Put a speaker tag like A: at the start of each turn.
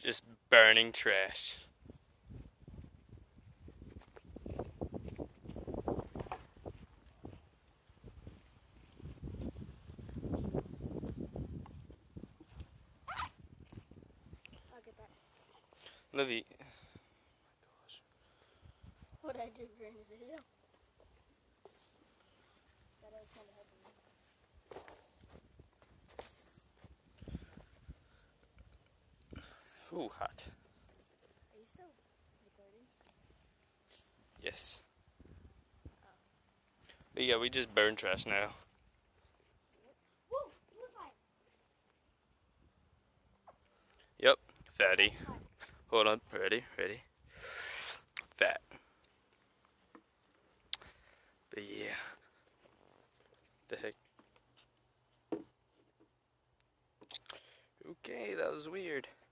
A: Just burning trash.
B: I'll get that.
A: Livy.
B: What I did during the video. That was kind of helping me.
A: Ooh, hot.
B: Are you still recording?
A: Yes. But yeah, we just burn trash now.
B: Whoa, look at
A: Yep, fatty. Hold on, ready? Fat. But yeah. The heck? Okay, that was weird.